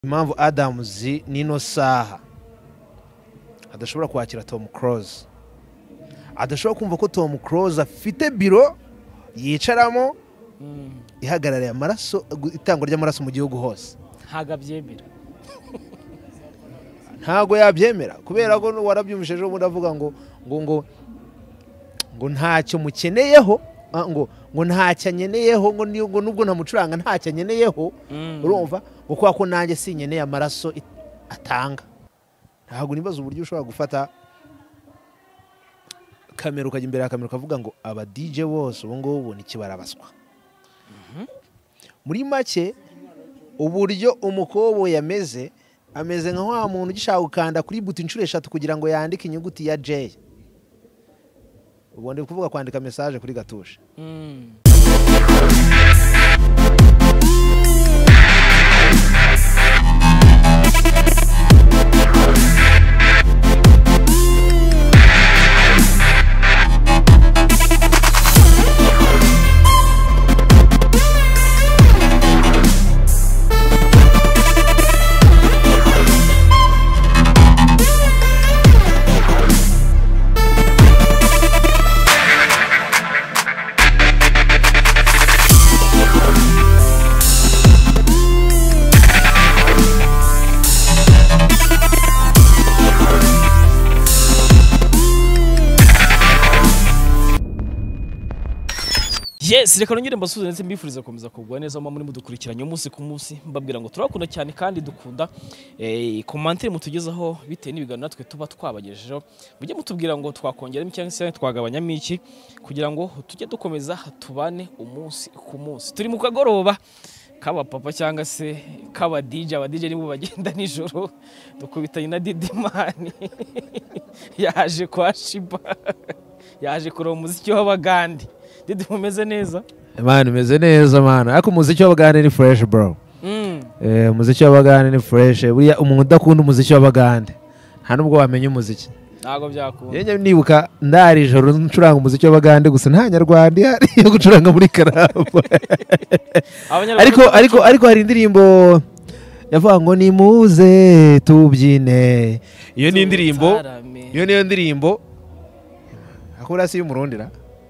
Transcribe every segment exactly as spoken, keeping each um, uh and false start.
impamvu Adams nino saha adashobora kwakira Tom Cruise, adashobora kumva ko Tom Cruise afite biro yicaramo ihagarariye amaraso, itangwa ry'amaraso mu gihugu hose. Ntago abyemera ntago yabyemera kubera ko warabyumvisheje ubundi avuga ngo ngo ngo ngo ntacyo mukeneyeho, ngo ngo ntacyo nyeneyeho, ngo ngo nubwo ntamucuranga ntacyo nyeneyeho. Urumva uko ako nanjye sinyeneye amaraso atanga. Ntago nibaza uburyo ushobora gufata kamera ukajya imbere ya kamera ukavuga ngo aba D J bose ubu ngubu ni kibarabaswa. Muri make uburyo umukobo yameze ameze nka wa muntu ugishaka gukanda kuri buto inshuro eshatu kugira ngo yandike inyuguti ya J. Ubundi kuvuga kwandika message kuri gatushe. Mm. Yes, reka nongere mbasuze ndetse mbifuriza komeza kugwa neza mu muri mudukurikiranye umunsi ku munsi, mbabwira ngo turakunda cyane kandi dukunda eh commentaire mutugezaho bitewe n'ibiganiro natwe tuba twabagejejeho. Mujye mutubwira ngo twakongeramo cyangwa se twagabanyamo iki kugira ngo tujye dukomeza tubane umunsi ku munsi. Turi mu kagoroba kaba papa cyangwa se kaba D J, aba D J nibo bagenda nijoro dukubitanye na Didimani yaje kwa Shiba yaje kuroma umuziki w'abagande. Didi mumeze neza? Man umeze neza man. Ariko umuziki w'abagande ni fresh bro. Mm. Eh umuziki w'abagande ni fresh. Buriya umuntu udakunda umuziki w'abagande nta nubwo wamenya umuziki. Ntago byakunda. Yenye nibuka ndari joro ncuranga umuziki w'abagande gusa nta nyarwanda yo gucuranga muri karamba. Ariko ariko ariko hari indirimbo yavuga ngo ni muze tubyine. Iyo ni indirimbo. Iyo niyo ndirimbo. Akora si y'umurundira.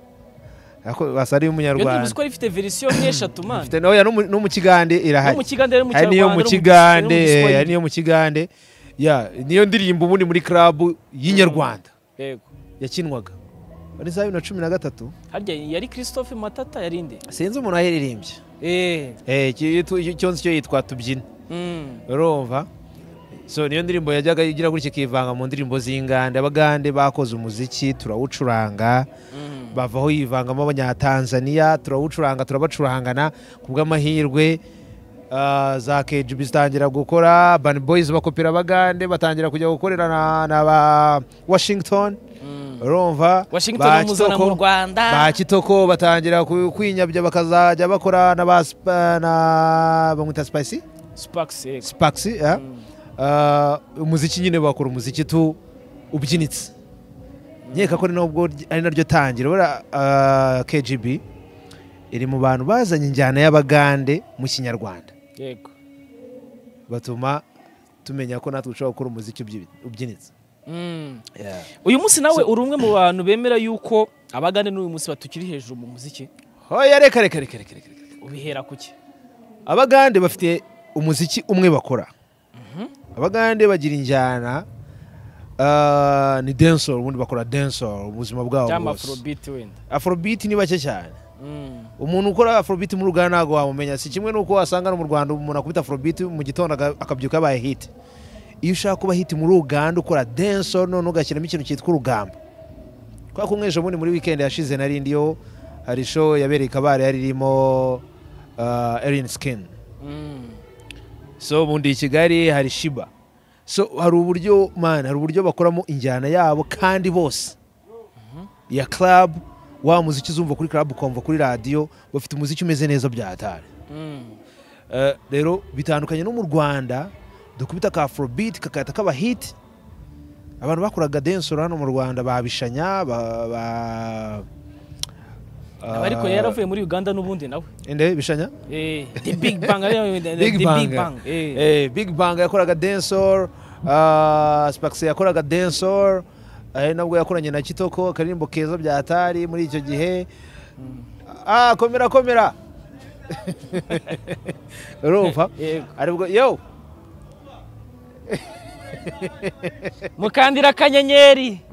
Ako basari umunyarwanda. Yo nibwo ifite version eshatu man. Ifite no ya no mu kigande irahari. No mu kigande no mu cyarwanda. Niyo mu kigande, ya niyo mu kigande. Ya niyo ndirimbo ubundi muri club y'inyarwanda. Yego. Yakinwaga. Ari za bibiri na cumi na gatatu. Harya yari Christophe Matata yarinde. Sinzi umuntu ahererembye. Eh. Eh cyonse cyo yitwa tubyina. Mm. Urumva? So niyo ndirimbo yajyaga igira gutya kivanga mu ndirimbo z'ingande. Abagande bakoze umuziki turawucuranga. Bavaho yivangamo abanyatanzania turawucuranga turabacurangana kubw'amahirwe. Uh, za K G B zitangira gukora, Bunny Boys bakopera abagande batangira kujya gukorera na, na ba Washington. Urumva? Mm. Washington muzana mu Rwanda. Ba Kitoko batangira kwinyabya bakazajya bakora na ba na bamwita Spicy? Spaxi. Spaxi, yeah. Mm. Uh, umuziki nyine bakora umuziki tu ubyinitse. Nyeka ko nubwo ari naryo tangira bora uh, K G B iri mu bantu bazanye injyana y'abagande mu kinyarwanda. Yego. Batuma tumenya ko natwe ushobora gukora umuziki ubyinitse. Mm. Yeah. Uyu munsi nawe uri umwe mu bantu bemera yuko abagande n'uyu munsi batukiri hejuru mu muziki. Hoya reka reka reka reka. Ubihera kuki? Abagande bafite umuziki umwe bakora. Mhm. Mm abagande bagira injyana Uh, ni dancehall ubundi bakora dancehall ubuzima bwabo bwose. Cyangwa Afrobeat wenda. Afrobeat ni bake cyane. Mm. Umuntu ukora Afrobeat mu Rwanda nago wamumenya si kimwe nuko wasanga no mu Rwanda umuntu akubita Afrobeat mu gitondo akabyuka yabaye hit. Iyo ushaka kuba hit muri Uganda ukora dancehall none ugashyiramo ikintu cyitwa urugamba. Kwa kumwesha muri muri weekend yashize narindi yo hari show yabereye Kabare yaririmo uh, Erin Skin. Mm. So mundi Kigali hari Shiba. So hari uburyo man hari uburyo bakoramo injyana yabo kandi bose. Uh-huh. Ya club wa muziki zumva kuri club ukumva kuri radio bafite umuziki umeze neza byatare. Mm. Uh, rero bitandukanye no mu Rwanda dukubita ka Afrobeat kakata kaba hit. Abantu bakoraga dancehall hano mu Rwanda babishanya ba, ba Aba ariko yaravuye muri Uganda n'ubundi nawe ende bishanya eh the big bang the Big big Bang. bang eh eh Big Bang yakoraga dancehall, ah Spax yakoraga dancehall, eh nabwo yakoranye na Kitoko akaririmbo keza bya Atari muri icyo gihe. Ah komera komera urumva Yego. aribwo yo mukandira kanyenyeri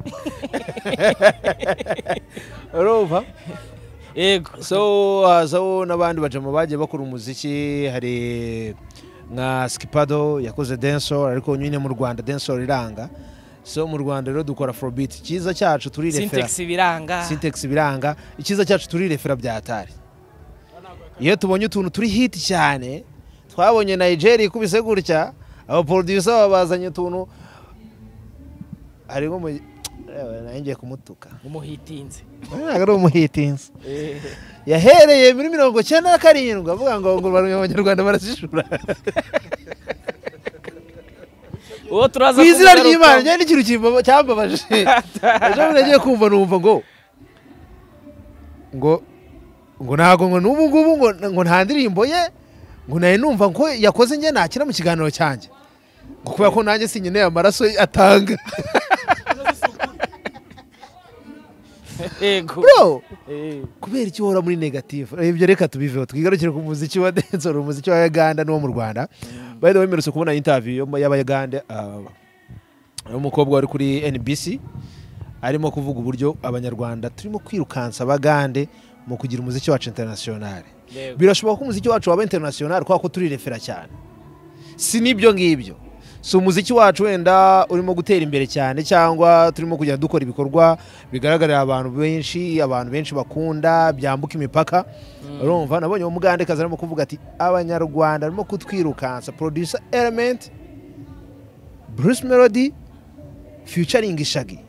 urumva yego so hazaho n'abandi bajama bagiye bakora umuziki, hari nka Skipado yakoze dancehall ariko nyine mu Rwanda dancehall iranga. So mu Rwanda rero dukora afrobeat, cyiza cyacu turi refera syntax biranga syntax biranga, icyiza cyacu turi refera bya Atari. Iyo tubonye utuntu turi hit cyane, twabonye Nigeria ikubise gutya, aba producer babazanye utuntu harimo nanjye kumutuka umuhitinze ntabwo ari umuhitinze yahereye muri mirongo cyenda na karindwi avuga ngo ngo abanyarwanda barasishura uwo turaza kwizira ry'Imana cyane ikintu kimba cyambabaje ejo nagiye kumva numva ngo ngo ngo ntago ngo n'ubu ngubu ngo ngo nta ndirimbo ye ngo naye numva ko yakoze njye nakira mu kiganiro cyanjye ngo kubera ko nanjye sinyeneye amaraso atanga yego bro eh kubera iki uhora muri negative ibyo reka tubiveho twigarukire ku muziki wa dancehall, umuziki wa Uganda n'uwo mu Rwanda. By the way mperutse kubona interview y'Abayaganda umukobwa wari kuri N B C arimo kuvuga uburyo abanyarwanda turimo kwirukansa Abagande mu kugira umuziki wacu international. Birashoboka ko umuziki wacu waba international kwa ko turi refera cyane, si nibyo ngibyo. So umuziki wacu wenda urimo gutera imbere cyane cyangwa turimo kujya dukora ibikorwa bigaragarira abantu benshi, abantu benshi bakunda byambuka imipaka. Urumva nabonye umugande kaza arimo kuvuga ati abanyarwanda arimo kutwirukansa producer Element, Bruce Melody featuring Shaggy.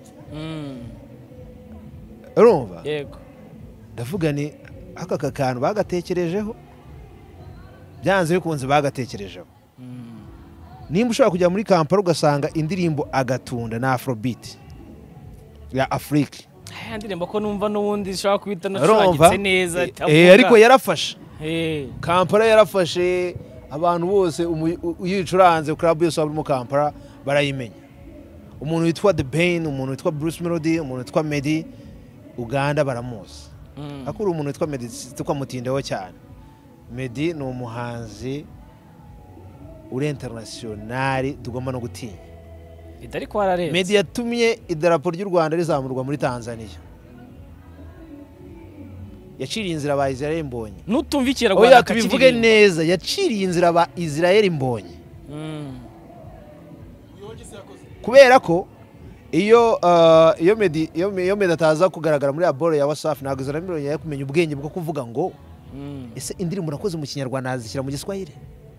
Urumva yego ndavuga ni aka kakantu bagatekerejeho, byanze bikunze bagatekerejeho. Nimba ushobora kujya muri Kampala ugasanga indirimbo Agatunda na Afrobeat ya Afrique, aya ndirimbo ko numva n'ubundi shaka kwita nacuragitse neza eh ariko yarafashe eh Kampala yarafashe abantu bose uyicuranze club yose muri Kampala barayimenya. Umuntu witwa The Bane, umuntu witwa Bruce Melody, umuntu witwa Meddy Uganda baramuzi. Akuru umuntu witwa Meddy tukwa mutindeho cyane. Meddy ni umuhanzi uri international tugomba no gutinya. idari ko ararenze. Meddy yatumye idarapo ry'u Rwanda rizamurwa muri Tanzania. Yaciriye inzira ba Israel Mbonye. Nutumva ikiragwanda oya tubivuge neza, yaciriye inzira ba Israel Mbonye. Kubera ko iyo uh, iyo Meddy iyo iyo Meddy ataza kugaragara muri aboro ya WhatsApp ntago Israel Mbonye yakumenya ubwenge bwo kuvuga ngo ese indirimbo nakoze mu Kinyarwanda azishyira mu Giswahili.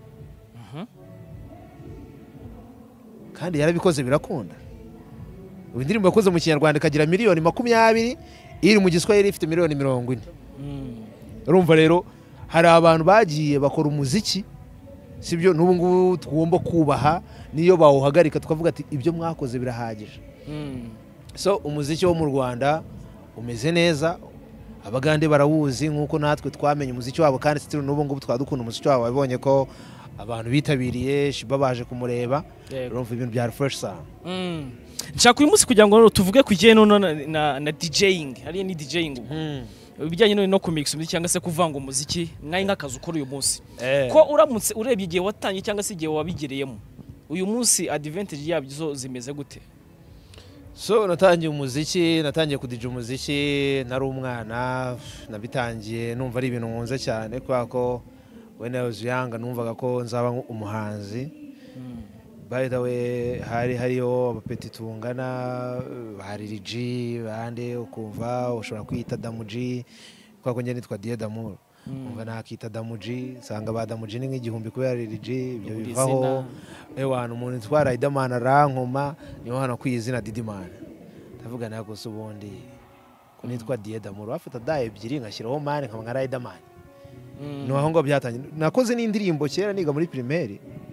Kandi yarabikoze birakunda. Ubu indirimbo yakoze mu Kinyarwanda ikagira miliyoni makumyabiri, iri mu Giswahili ifite miliyoni mirongo ine. Urumva rero hari abantu bagiye bakora umuziki sibyo n'ubu ngubu tugomba kubaha, niyo bawuhagarika tukavuga ati ibyo mwakoze birahagije. So umuziki wo mu Rwanda umeze neza, Abagande barawuzi nkuko natwe twamenye umuziki wabo, kandi still n'ubu ngubu twadukunda umuziki wabo. Wabonye ko abantu bitabiriye Shiba baje kumureba, urumva ibintu bya fresh sound. Nshaka uyu munsi kugira ngo tuvuge kugiye no na na DJing, hari ni DJing ibijyanye no ku mix umuziki cyangwa se kuvanga umuziki nkayi nk'akazi ukora uyu munsi. Ko uramutse urebye igihe watanye cyangwa se igihe wabigereyemo, uyu munsi advantage yabyo zo zimeze gute? So natangiye umuziki, natangiye kudija umuziki nari umwana, nabitangiye numva ari ibintu nkunze cyane kwa ko when I was young numvaga ko nzaba umuhanzi. By the way hari hariyo abapeti tungana, hari Rigi bande ukumva ushobora kwita Damuji kwa ko nge nitwa Die Damour. Umva nakita Damuji, sanga ba Damuji ni nk'igihumbi kubera Rigi, ibyo bivaho. Ewana umuntu witwa Riderman arankoma niho hano kwizina Didiman. Ndavuga nako subundi ko nitwa Die Damour afata da ebyiri nkashyiraho man nkaba nka Riderman. No aho ngo byatanye nakoze n'indirimbo kera niga muri primaire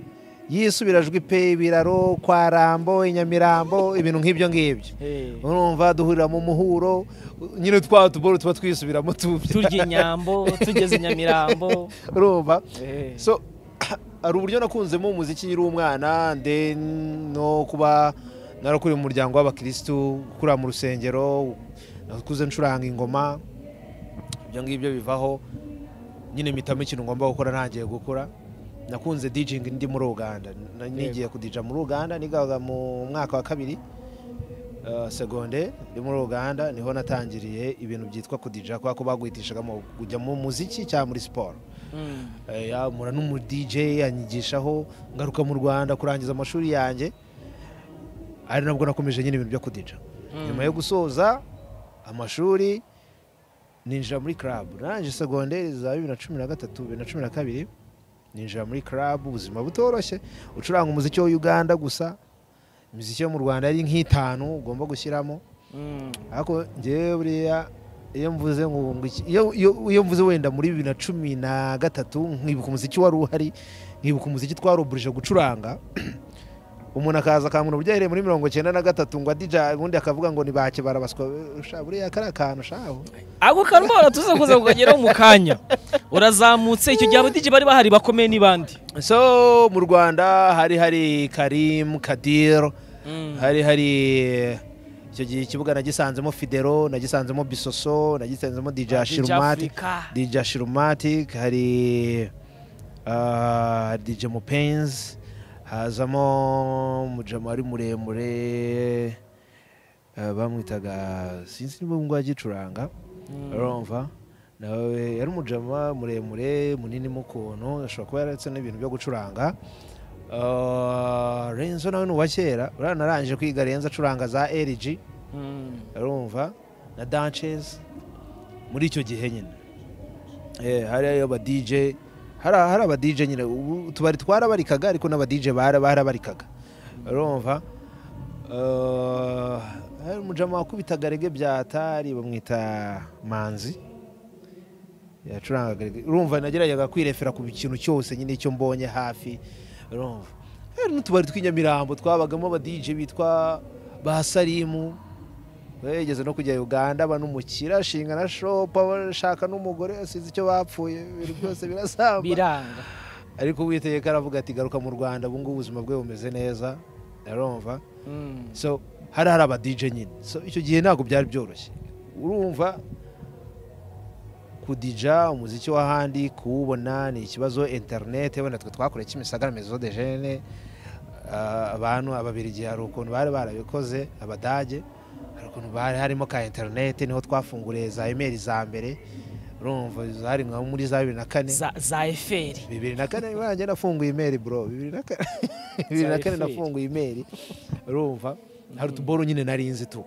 yisubirajwe pe ibiraro kwa Rambo Inyamirambo ibintu nk'ibyo ngibyo urumva duhurira mu muhuro nyine twa tuboro tuba twisubiramo turya inyambo tugeze Inyamirambo urumva so ari uburyo nakunzemo umuziki nyiri umwana nde no kuba narakuri mu muryango w'abakristo kura mu rusengero nakuze ncuranga ingoma ibyo ngibyo bivaho nyine mitamo ikintu ngomba gukora ntangiye gukora nakunze DJing ndi muri Uganda nigiye kudija muri Uganda nigaga mu mwaka wa kabiri uh, seconde ndi muri Uganda niho natangiriye ibintu byitwa kudija kwa ko bagwitishaga mu kujya mu muziki cyangwa muri sport mm. uh, ya mura n'umu D J yanyigishaho ngaruka mu Rwanda kurangiza amashuri yanjye ari nabwo nakomeje nyine ibintu byo kudija mm. nyuma yo gusoza amashuri ninjira muri club nanje secondaire za bibiri na cumi na gatatu bibiri na cumi na kabiri ninjira muri club ubuzima butoroshye ucuranga umuziki wa Uganda gusa imiziki yo mu Rwanda ari nk'itanu ugomba gushyiramo ariko ngewe buriya iyo mvuze ngo iyo iyo mvuze wenda muri bibiri na cumi na gatatu nkibuka umuziki wari uhari nkibuka umuziki twaroburije gucuranga umuntu akaza kamuntu buryahere muri mirongo cyenda na gatatu ngo adija ubundi akavuga ngo nibake barabaswa buriya kara kantu shaho ako kantu baratuza kuza kugeraho mu kanya urazamutse icyo gihe abadije bari bahari bakomeye nibandi so mu Rwanda hari hari Karim Kadir mm. hari hari icyo gihe ikibuga nagisanzemo Fidero nagisanzemo Bisoso nagisanzemo D J Shirumati D J Shirumati hari uh, D J Mupenzi hazamo mujama ari muremure uh, bamwitaga sinzi niba ngo agicuranga urumva nawe yari mujama muremure munini mukono ashobora kuba yaratse n'ibintu byo gucuranga uh, Renzo nawe n'uwakera uranarangije kwiga Renzo acuranga za L G urumva na Dances muri icyo gihe nyine eh hari ayo ba D J hari hari aba D J nyine tubari twarabarikaga ariko n'aba D J bara barabarikaga urumva uh, hari mujama wakubitaga rege byatari bamwita Manzi yacuranga urumva nagerayaga kwirefera ku kintu cyose nyine cyo mbonye hafi urumva hari n'utubari tw'inyamirambo twabagamo aba D J bitwa ba Salimu wegeze no kujya Uganda banumukira shinga na shop abashaka n'umugore asize icyo bapfuye ibintu byose birasamba biranga ariko witeye karavuga ati garuka mu Rwanda bungu ubuzima bwe bumeze neza urumva mm. so hari hari aba D J nyine so icyo gihe ntago byari byoroshye urumva kudija umuziki w'ahandi kuwubona ni ikibazo internet wenda twe twakore kimisagara Maison de Jeunes uh, abantu ababirigi hari ukuntu bari barabikoze abadage hari ukuntu bari harimo ka internet niho twafunguriye za email za mbere urumva zari nka muri za bibiri na kane za za eferi bibiri na kane wanjye nafunguye email bro bibiri na kane bibiri na kane nafunguye email urumva hari tuboro nyine narinzi tu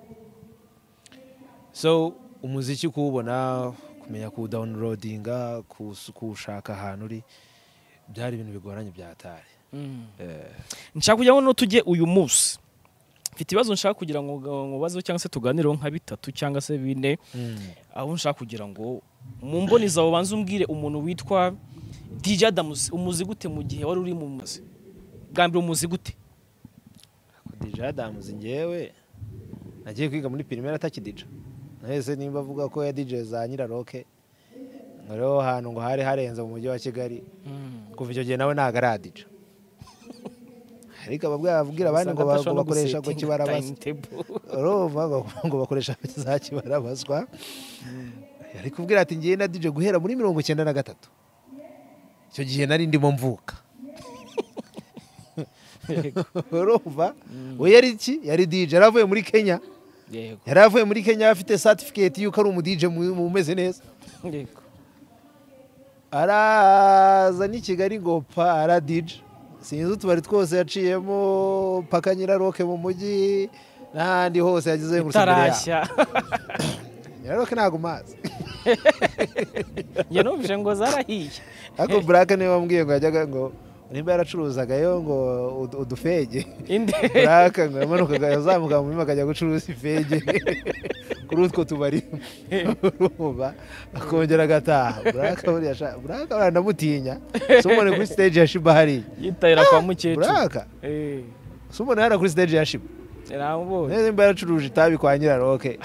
so umuziki kuwubona kumenya ku downloadinga kushaka ahantu uri byari ibintu bigoranye byatari mm. eh nshaka kujya no tujye uyu munsi mfite ibibazo nshaka kugira ngo ngobazo cyangwa se tuganireho nka bitatu cyangwa se bine mm. aho nshaka kugira ngo mu mboni zawo banze umbwire umuntu witwa D J Adams umuzi gute mu gihe wari uri mu muzi bwambire umuzi gute D J Adams ngewe nagiye kwiga muri primaire atakidija naheze nimba avuga ko ya D J za Nyiraroke ngaro hano ngo hari harenze mu mujyi wa Kigali mm. kuva icyo gihe nawe nagaradija ariko ababwa bavugira abandi ngo bakoresha ko kibarabazwa urumva ngo bakoresha za kibarabazwa ari kubwira ati ngiye na D J guhera muri mirongo cyenda na gatatu icyo gihe nari ndimo mvuka urumva we yari iki yari D J yaravuye muri Kenya yego yaravuye muri Kenya afite certificate yuko ari umu D J mumeze neza yego araza ni Kigali ngo pa ara D J sinzi utubari twose yaciyemo paka Nyiraroke mu mujyi n'ahandi hose yagize ngo tarashya Nyiraroke ntago mazi ye numvise ngo zarahiye ako Black niwe wambwiye ngo yajyaga ngo nimba yaracuruzagayo ngo udu- udufege inde buraka ngo yamanukaga yazamuka mu mima akajya gucuruza ifege kuri utwo tubari urumva akongera agataha buraka buriya sha- buraka buriya ndamutinya so umubone kuri stage ya Shiba hariya yitahira kwa mukecuru buraka eh so umubone hariya kuri stage ya Shiba namubonye neza nimba yaracuruje itabi kwa Nyiraroke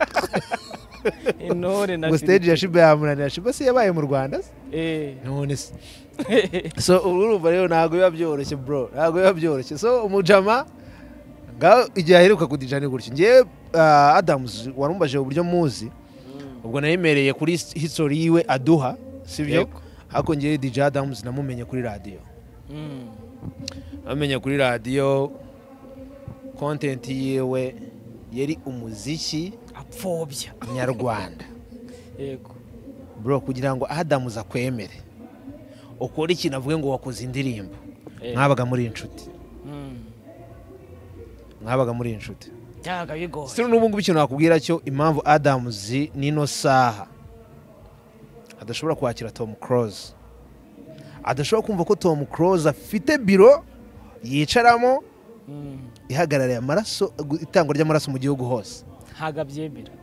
intore na ngo stage ya Shiba yamunanira Shiba si yabaye mu Rwanda se? eh none se so urumva rero ntabwo biba byoroshye bro ntabwo biba byoroshye so umujama ngaho igihe aheruka kudija ni gutyo ngewe uh, Adams warumbaje uburyo muzi ubwo nayemereye kuri history yiwe aduha sibyo Yego. hako ngewe D J Adams namumenye kuri radio mm. namenye kuri radio content yiwe yari umuziki apfobya nyarwanda yego bro kugira ngo Adams akwemere ukora ikintu avuge ngo wakoze indirimbo Eh. mwabaga muri inshuti mm. mwabaga muri inshuti byaga bigoye sino n'ubu ngubu ikintu nakubwira cyo impamvu Adams nino saha adashobora kwakira Tom Cruise adashobora kumva ko Tom Cruise afite biro yicaramo mm. ihagarariye amaraso itangwa ry'amaraso mu gihugu hose ntago abyemera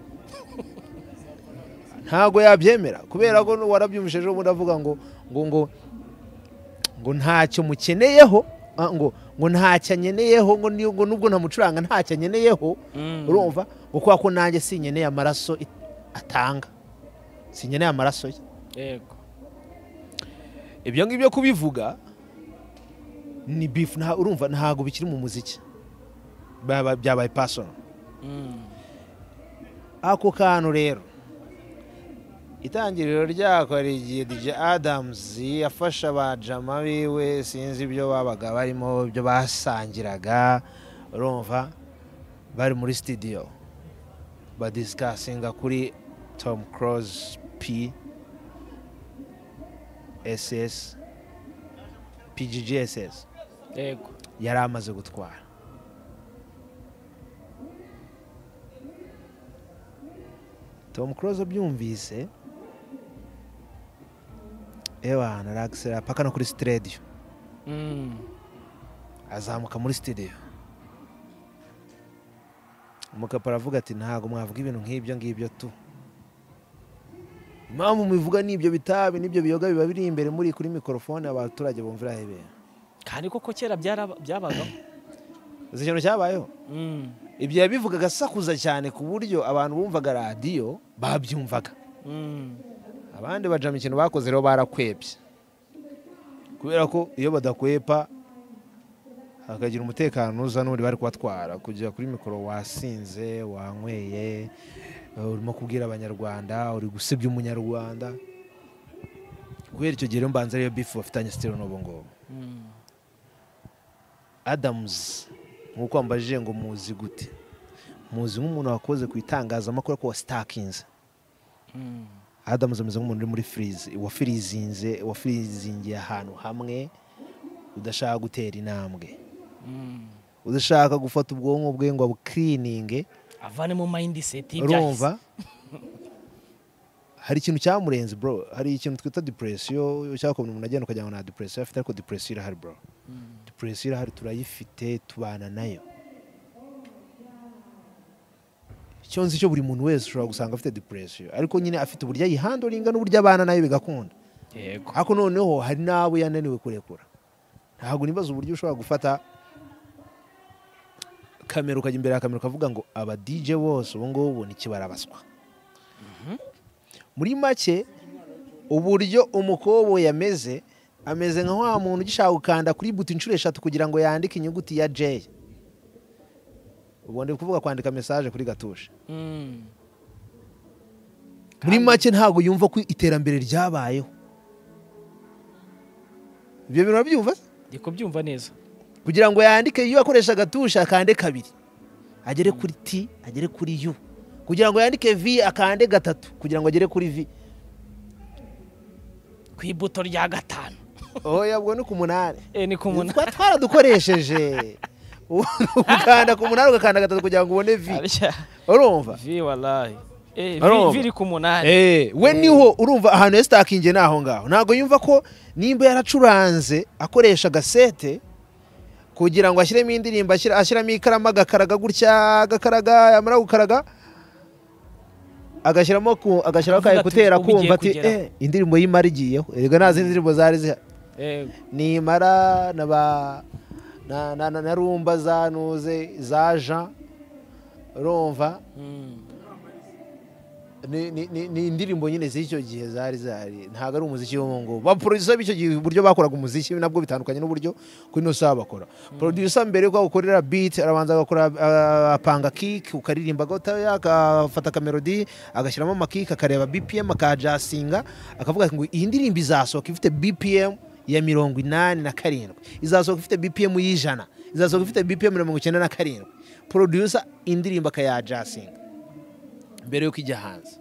ntago yabyemera kubera ko warabyumvise ejo bundi avuga ngo ngo ngo ngo ntacyo mukeneyeho ah, ngo ngo ntacyo anyeneyeho ngo ni- ngo nubwo ntamucuranga ntacyo anyeneyeho Mm. urumva ngo kubera ko nanjye sinyeneye amaraso it- atanga sinyeneye amaraso ye yego ibyo ngibyo kubivuga ni beef nta urumva ntago bikiri mu muziki Baba- byabaye personal mm. ako kantu rero itangiriro ryako hari igihe D J Adams yafashe abajama biwe sinzi ibyo babaga barimo ibyo basangiraga urumva bari muri studio badisikasinga kuri Tom Cruise P S S P G G S S yego yari amaze gutwara Tom Cruise abyumvise ewa naragisera paka no kuri studio mm. azamuka muri studio umukapa aravuga ati ntago mwavuga ibintu nk'ibyo ngibyo tu impamvu mubivuga n'ibyo bitabi n'ibyo biyoga biba biri imbere muri kuri mikrofone abaturage bumvira hebera kandi koko kera byaraba- byabagaho izi kintu cyabayeho mm. ibyo yabivugaga asakuza cyane ku buryo abantu bumvaga radiyo babyumvaga mm. abandi bajama ikintu bakoze rero barakwebye kubera ko iyo badakwepa hakagira umutekano uza n'undi bari kubatwara kujya kuri mikoro wasinze wanyweye urimo kubwira abanyarwanda uri gusebya umunyarwanda kubera icyo gihe rero mbanza ariyo bifu bafitanye sitero n'ubu ngubu mm. Adams nk'uko wambajije ngo muzi gute muzi nk'umuntu wakoze ku itangazamakuru ko wasitakinze mm. Adams ameze nk'umuntu uri muri freeze wafirizinze wafirizingiye ahantu hamwe udashaka gutera intambwe mm. udashaka gufata ubwonko bwe ngo abukirininge avane mu mindset urumva hari ikintu cyamurenze bro hari ikintu twita depression cyangwa ko umuntu agenda ukajya ngo na depression afite ariko depression irahari bro mm. depression irahari turayifite tubana nayo icyo nzi cyo buri muntu wese ushobora gusanga afite depression ariko nyine afite uburyo ayihandoringa n'uburyo abana nayo bigakunda yego ariko noneho hari n'abo yananiwe kurekura ntabwo nibaza uburyo ushobora gufata kamera ukajya imbere ya kamera ukavuga ngo aba D J bose ubu ngubu ni kibarabaswa muri make uburyo umukobo yameze ameze nka wa muntu ugishaka gukanda kuri buto inshuro eshatu kugira ngo yandike inyuguti ya J ubundi kuvuga kwandika message kuri gatushe mm. muri make ntabwo yumva ko iterambere ryabayeho ibyo bintu urabyumva ndiko byumva neza kugira ngo yandike iyo akoresha gatusha akande kabiri agere kuri T agere kuri U kugira ngo yandike V akande gatatu kugira ngo agere kuri V ku ibuto rya gatanu oya bwo ni ku munani eh ni ku munani twa twaradukoresheje ukanda ku munani ugakanda gatatu kugira ngo ubone V Arya. urumva vi wallahi eh Urumva? viri ku munani Eh, we niho urumva ahantu yestakinge naho ngaho ntago yumva ko nimba yaracuranze akoresha gasete kugira ngo ashyiremo indirimbo ashyira ashyiramo ikaramu agakaraga gutya agakaraga yamara gukaraga agashyiramo ku agashyiraho Avuga kaye ati, kutera ubu igiye kumva ati kugeraho. eh indirimbo y'imara igiyeho erega nta zindi ndirimbo zari zihari eh nimara na ba na na, na, na rumba zanuze za Jean urumva mm. ni, ni, ni, ni indirimbo nyine z'icyo gihe zari zari ntabwo ari umuziki wo ngo ba producer b'icyo gihe uburyo bakoraga umuziki nabwo bitandukanye n'uburyo kuri no saba bakora producer mbere yuko ukorera beat arabanza agakora uh, apanga kick ukaririmba gota akafata ka melody agashyiramo amakick akareba B P M akajasinga akavuga ngo iyi ndirimbo izasohoka ifite B P M ya mirongo inani na karindwi izasohoka ifite B P M y'ijana izasohoka ifite B P M mirongo icyenda na karindwi producer indirimbo akayajasinga mbere yuko ijya hanze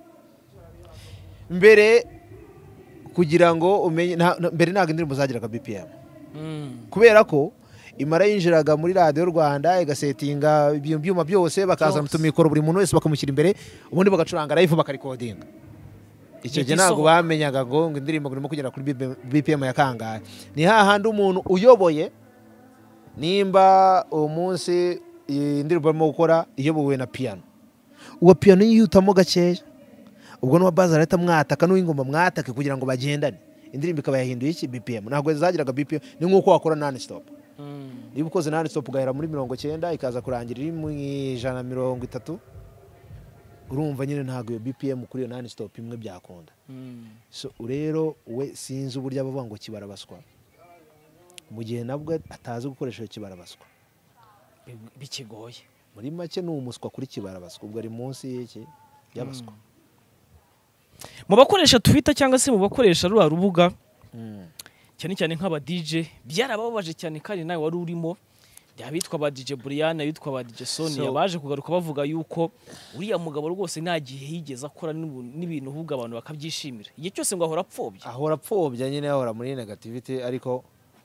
mbere kugira ngo umenye mbere ntabwo indirimbo zagiraga B P M kubera ko imara yinjiraga muri radiyo Rwanda igasetinga ibyuma byose bakazana utumikoro buri muntu wese bakamushyira imbere ubundi bagacuranga live bakarikodinga icyo gihe ntabwo bamenyaga ngo indirimbo irimo kugera kuri B P M ya kangahe ni hahandi umuntu uyoboye nimba uwo munsi indirimbo barimo gukora iyobowe na piano uwo piano yihutamo gakeya ubwo n'uwa baza leta mwataka n'uw'ingoma mwatake kugira ngo bagendane indirimbo ikaba yahinduye iki B P M ntabwo zagiraga B P M ni nk'uko wakora non stop niba ukoze non stop ugahera muri mirongo cyenda ikaza kurangira iri mu ijana mirongo itatu urumva nyine ntabwo iyo B P M kuri iyo non stop imwe byakunda so rero we sinzi uburyo abavuga ngo kibarabaswa mu gihe nabwo atazi gukoresha kibarabaswa bikigoye muri make ni umuswa kuri kibarabaswa ubwo ari munsi y'iki yabaswa mu bakoresha Twitter cyangwa se mu bakoresha rwa rubuga cyane cyane nk'aba D J byarababaje cyane kandi nawe wari urimo yabitwa ba D J Brian yitwa ba D J Sonia so, baje kugaruka bavuga yuko uriya mugabo rwose nta gihe yigeze akora n'ibintu ahubwo abantu bakabyishimira igihe cyose ngo ahora apfobya ahora apfobya nyine ahora muri negativity ariko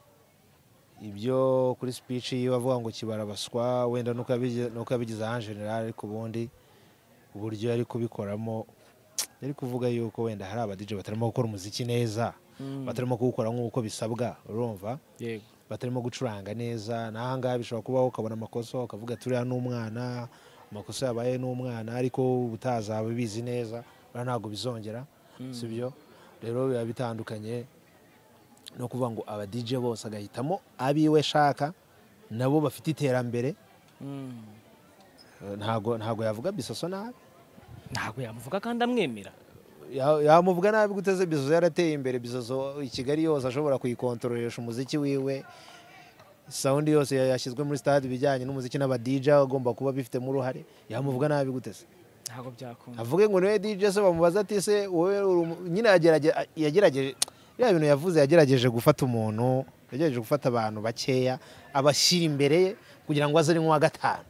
ibyo kuri speech yiwe avuga ngo kibarabaswa wenda nuko yabigize en general ariko ubundi uburyo yari kubikoramo yari kuvuga yuko wenda hari aba D J batarimo gukora umuziki neza mm. batarimo kuwukora nk'uko bisabwa urumva yego batarimo gucuranga neza nahanga bishobora kubaho ukabona amakosa ukavuga turiya n'umwana amakosa yabaye n'umwana ariko ubutazaba bizi neza ntabwo bizongera mm. sibyo rero biba bitandukanye no kuvuga ngo aba D J bose agahitamo abiwe shaka nabo bafite iterambere mm. ntago ntago yavuga bisoso nabi ntago yamuvuga kandi amwemera yamuvuga nabi guteze bisoso yarateye imbere bisoso i Kigali yose ashobora kuyikontroleresha umuziki wiwe sound yose yashyizwe muri stade bijyanye n'umuziki n'aba D J agomba kuba bifitemo uruhare yamuvuga nabi guteze ntago byakunda avuge ngo niwe D J se bamubaza ati se wowe nyine yagerageje ya bintu yavuze yagerageje gufata umuntu yagerageje gufata abantu bakeya abashyira imbere ye kugira ngo azane nk'uwa gatanu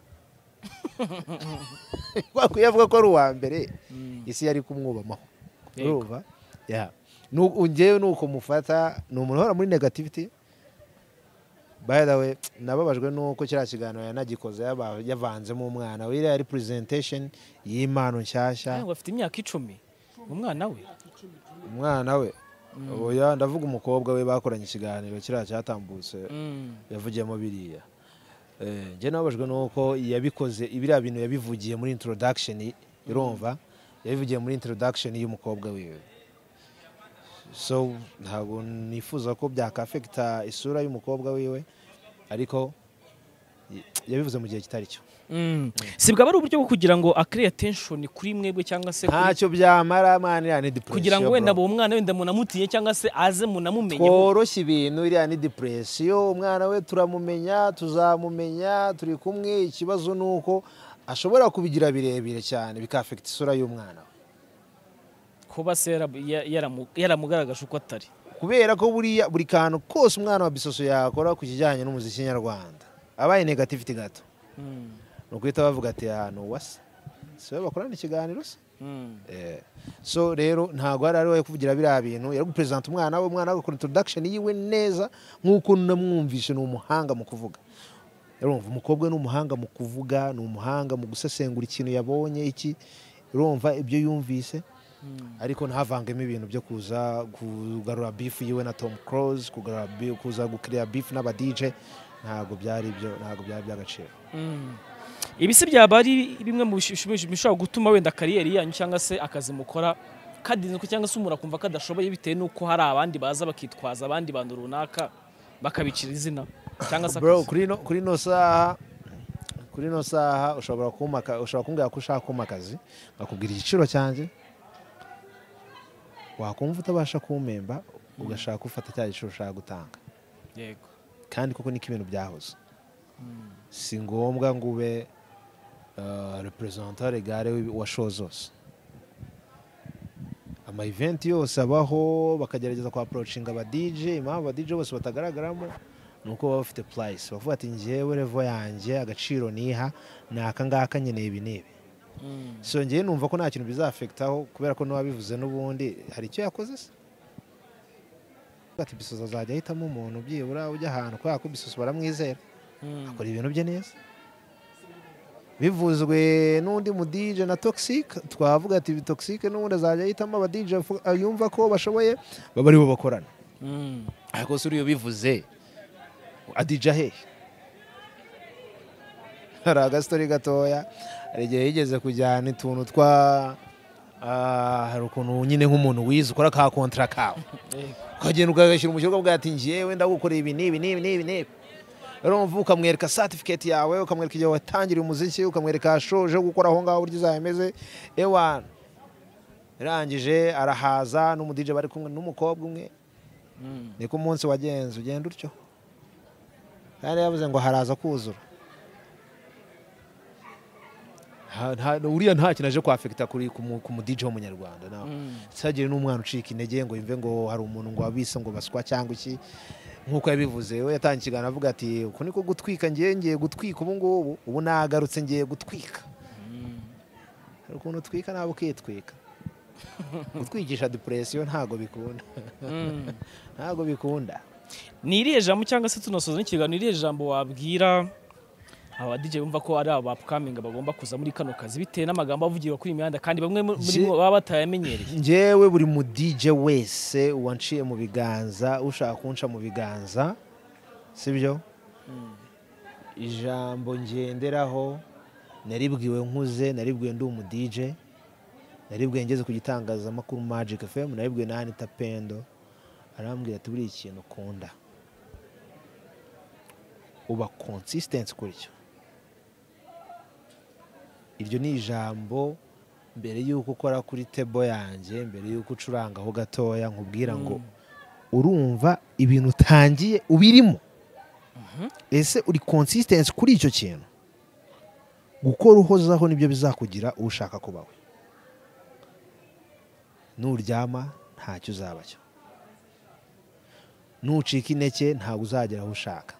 kwakuyavuga ko ari uwa mbere isi yari kumwubamaho urumva ya ngewe nuko mufata ni umuntu uhora muri negativity by the way nababajwe nuko kiriya kiganiro yanagikoze yavanzemo umwana we yari presentation y'impano nshyashya afite imyaka icumi umwana we umwana we oya ndavuga umukobwa we bakoranye ikiganiro kiriya cyatambutse yavugiyemo biriya njye nababajwe nuko yabikoze ibiriya bintu yabivugiye muri introduction urumva yabivugiye muri introduction y'umukobwa wiwe so ntabwo nifuza ko byakafekta isura y'umukobwa wiwe ariko yabivuze mu gihe kitari cyo sibwa bari uburyo bwo kugira ngo acreate attention kuri mwebwe cyangwa se ntacyo byamara mani ya ni depression kugira ngo wenda bo umwana wenda munamutiye cyangwa se aze munamumenye tworoshye ibintu iriya ni depression umwana we turamumenya tuzamumenya turi kumwe ikibazo nuko ashobora kubigira birebire cyane bikafekta isura y'umwana we kuba se yaramugaragaje uko atari kubera ko buriya buri kantu kose umwana wa bisoso yakora ku kijyanye n'umuziki nyarwanda abaye negativity gato nukwita bavuga ati ahantu wase so bakorana ikiganiro se eh so rero ntago ari ari kuvugira biriya bintu yari gupresent umwana we umwana agakora introduction yiwe neza nkuko namwumvishe n'umuhanga mu kuvuga urumva umukobwa n'umuhanga mu kuvuga n'umuhanga mu gusesengura ikintu yabonye iki urumva ibyo yumvise ariko ntavangemo ibintu byo kuza kugarura beef yiwe na Tom Cruise kugarura kuza gukiriya beef n'aba D J ntago byari byo ntago byari byagaciro. Ibi se byaba ari bimwe mu bishobora gutuma wenda kariyeri yanyu cyangwa se akazi mukora kadinzwe cyangwa se umuntu akumva kadashoboye bitewe nuko hari abandi baza bakitwaza abandi bantu runaka bakabicira izina cyangwa se bro kuri no kuri no saha kuri no saha ushobora kumaka ushobora kumbwira ko ushaka kumakazi bakubwira igiciro cyanjye wakumva utabasha kumemba ugashaka ufata cya giciro ushaka gutanga. Yego kandi koko niko ibintu byahoze. Si ngombwa ngo ube representant regare wa show zose. Ama event yose abaho bakagerageza ku approaching aba D J impamvu aba D J bose batagaragaramo nuko baba bafite price bavuga ati njyewe level yanjye agaciro niha naka ngaka nkeneye ibi nibi. So njyewe numva ko nta kintu bizafectaho kubera ko n'uwabivuze n'ubundi hari icyo yakoze se. Ati bisoza azajya ahitamo umuntu byibura ujya ahantu kubera ko bisoza baramwizera akora ibintu bye neza. Bivuzwe n'undi mu D J na Toxic twavuga ati Toxic n'ubundi azajya ahitamo aba D J yumva ko bashoboye baba ari bo bakorana. Ariko se uriyo bivuze adija he hari agastori gatoya hari igihe yigeze kujyana utuntu twa hari ukuntu nyine nk'umuntu wize ukora ka kontra kawe ukagenda ukagashyira umushyirwa bwa ati njyewe ndagukorera ibi n'ibi n'ibi n'ibi n'ibi rero mvuka ukamwereka certificate yawe ukamwereka igihe watangiriye umuziki ukamwereka shoje gukora aho ngaho buryo izameze ewana irangije arahaza n'umu D J bari kumwe n'umukobwa umwe niko umunsi wagenze ugenda utyo kandi yavuze ngo haraza kuzura uriya nta kintu aje kwafekita kuri ku mu D J w'umunyarwanda nawe sagire n'umwana ucika intege ngo yumve ngo hari umuntu ngo wabise ngo baswa cyangwa iki nkuko yabivuze we yatangiye ikiganiro avuga ati uko niko gutwika ngiye ngiye gutwika ubu ngubu ubu nagarutse ngiye gutwika hari ukuntu utwika nabo ukitwika gutwikisha depression ntago bikunda ntago bikunda. Ni irihe jambo cyangwa se tunosoza n'ikiganiro irihe jambo wabwira aba D J bumva ko ari aba upcoming bagomba kuza muri kano kazi bitewe n'amagambo avugirwa kuri imihanda kandi bamwe muri bo baba batayamenyereye? Njyewe buri mu D J wese wanciye mu biganza ushaka kunca mu biganza sibyo ijambo ngenderaho naribwiwe nkuze naribwiwe ndi umu D J naribwiwe ngeze ku gitangazamakuru Magic F M naribwiwe na Anita Pendo arambwira ati buri ikintu ukunda uba consistent kuri cyo. Iryo ni ijambo mbere yuko ukora kuri table yanjye mbere yuko ucuranga aho gatoya nkubwira ngo urumva ibintu utangiye ubirimo ese uri consistent kuri icyo kintu gukora uhozaho nibyo bizakugira ushaka kubaho. Nuryama ntacyo uzabacyo nucika intege ntabwo uzagera aho ushaka.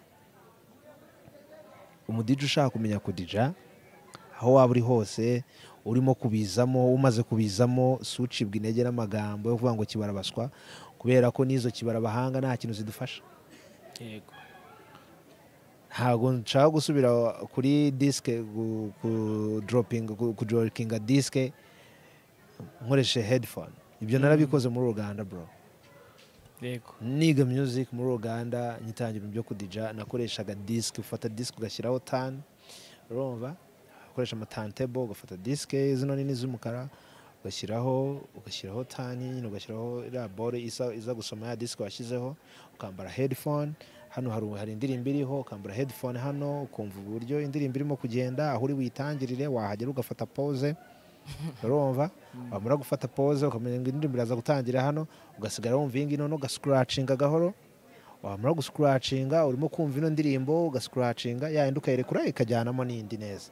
Umudije ushaka kumenya kudija aho waba uri hose urimo kubizamo umaze kubizamo sucibwa intege n'amagambo yo kuvuga ngo kibarabaswa kubera ko nizo kibarabahanga nta kintu zidufasha. Yego ntago nshaka gusubira kuri disc ku dropping ku dropping disc nkoreshe headphone ibyo narabikoze muri Uganda bro. Yego niga music muri Uganda nyitangira byo kudija nakoreshaga disc ufata disc ugashyiraho tan urumva ukoresha ama turntable ugafata disc zino nini z'umukara ugashyiraho ugashyiraho tan nyine ugashyiraho ira bore isa iza gusoma ya disc washyizeho ukambara headphone hano hari hari indirimbo iriho ukambara headphone hano ukumva uburyo indirimbo irimo kugenda aho uri witangirire wahagera ugafata pause urumva wamara gufata pause ukamenya ngo indirimbo iraza gutangira hano ugasigara wumva ingi none ugascratchinga gahoro wamara guscratchinga urimo kumva ino ndirimbo ugascratchinga yayindi ukayirekura ikajyanamo n'indi neza.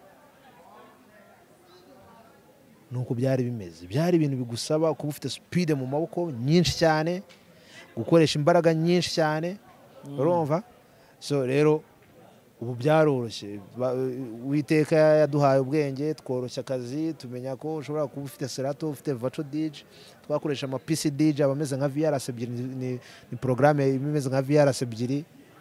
Nuko byari bimeze byari ibintu bigusaba kuba ufite speed mu maboko nyinshi cyane gukoresha imbaraga nyinshi cyane urumva. So rero ubu byaroroshye witeka yaduhaye ubwenge tworoshya akazi tumenya ko ushobora kuba ufite Serato ufite virtual D J twakoresha ama P C D J abameze nka V R S ebyiri ni, ni programme imeze nka V R S ebyiri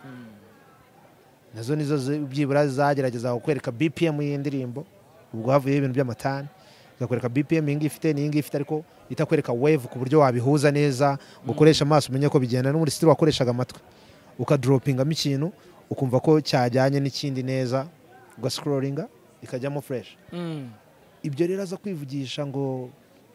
nazo nizo byibura zagerageza kukwereka B P M y'indirimbo ubwo havuye ibintu by'amatani ikakwereka B P M iyi ngiyi ifite n'iyi ngiyi ifite ariko itakwereka wave ku buryo wabihuza neza ngo ukoresha amaso umenye ko bigenda n'ubundi still wakoreshaga amatwi ukadropingamo ikintu ukumva ko cyajyanye n'ikindi neza ugascrollinga ikajyamo fresh. Ibyo rero aza kwivugisha ngo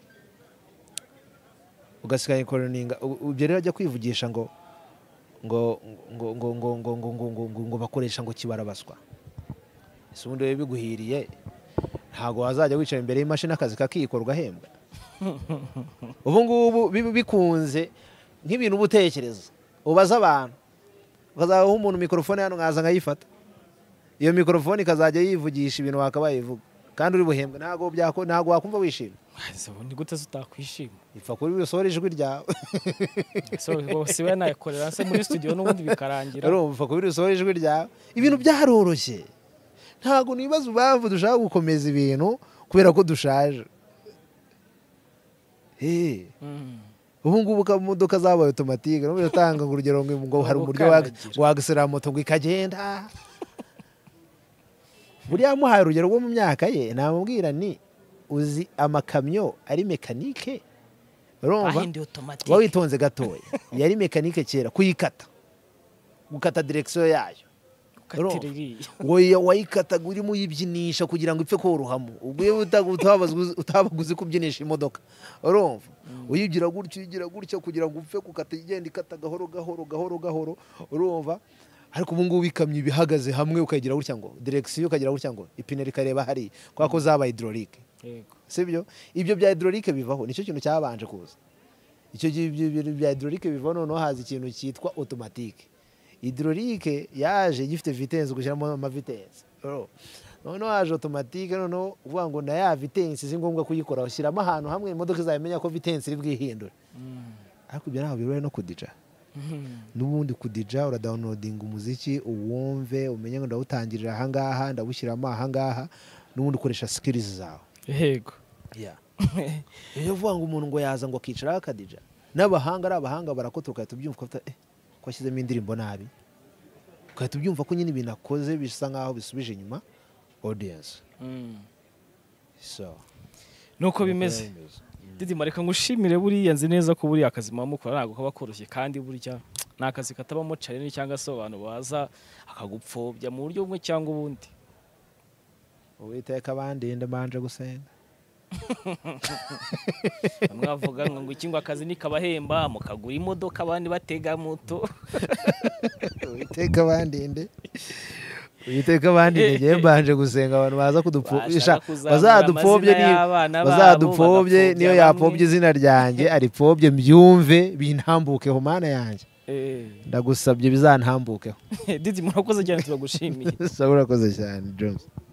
ugasikanye coroninga, ibyo rero ajya kwivugisha ngo ngo ngo ngo ngo ngo ngo ngo ngo ngo bakoresha ngo kibarabaswa. Ese ubundi we biguhiriye ntago wazajya wicara imbere y'imashini akazi kakikorwa hembwa. Ubu ngubu bikunze nk'ibintu ubutekereza ubaza abantu ukazaho umuntu mikrofone hano nkaza nkayifata, iyo mikrofone ikazajya yivugisha ibintu wakabaye ivuga kandi uri buhembwe, ntago byako ntago wakumva wishimye. Ni gute utakwishima? Ipfa kuri bisohora ijwi ryawe. So si we nayikorera se muri studio n'ubundi bikarangira. Urumva kuri bisohora ijwi ryawe. Ibintu byaroroshye. Ntago nibaza ubamvu dushaka gukomeza ibintu kubera ko dushaje. Eh. Ubu ngubu ka modoka zabaye automatique no bitanga ngo urugero ngo hari uburyo wagisera moto ngo ikagenda. Buriya muhaye urugero rwo mu myaka ye namubwira ni uzi amakamyo ari mekanike, urumva wawitonze gatoya yari mekanike kera kuyikata gukata direction yayo ngo wayikata urimo yibyinisha kugira ngo ipfe korohamo, ubwo utabaguze kubyinisha imodoka, urumva uyigira gutyo uyigira gutyo kugira ngo upfe kukata igenda ikata gahoro gahoro gahoro gahoro, urumva. Ariko ubu ngubu ikamyo ibihagaze hamwe ukagira gutya ngo direction ukagira gutya ngo ipine rikareba hari kwa ko zaba hydraulique. Yego. Sibyo? Ibyo bya hydraulique bivaho nicyo kintu cyabanje kuza. Icyo bya hydraulique bivaho noneho haza ikintu cyitwa automatique. Hydraulique yaje gifite vitesse gushyiramo ama vitesse. Noneho haje automatique noneho uvuga ngo na ya vitesse si ngombwa kuyikora ushyiramo ahantu hamwe imodoka izamenya ko vitesse iri bwihindure. Ariko ibyo naho biroye no kudija. N'ubundi kudija ura downloading umuziki uwumve umenye ngo ndawutangirira aha ngaha ndabushyiramo aha ngaha n'ubundi ukoresha skills zawe. Yego. Yeah. Iyo vuga ngo umuntu ngo yaza ngo akicara akadija n'abahanga ari abahanga barakotuka tubyumva ko eh ko ashyizemo indirimbo nabi ukahita ubyumva ko nyine ibintu akoze bisa nkaho bisubije inyuma audience. So nuko bimeze. Didi mareka ngushimire buriya nzi neza ko buriya akazi mamukora ntago kaba koroshye kandi burya nakazi katabamo challenge cyangwa se abantu baza akagupfobya mu buryo bumwe cyangwa ubundi. Uwiteka bandinde mbanje gusenga. Mwavuga ngo iki ngo akazi nikabahemba mukagura imodoka abandi batega moto. Uwiteka bandinde. Uwiteka bandinde ngiye mbanje gusenga abantu baza kudupfobya bazadupfobye ni bazadupfobye niyo yapfobye izina ryanjye ari pfobye mbyumve bintambukeho mana yanjye. Ndagusabye bizantambukeho. Didi murakoze cyane turagushimiye. Sabura koze cyane Jones.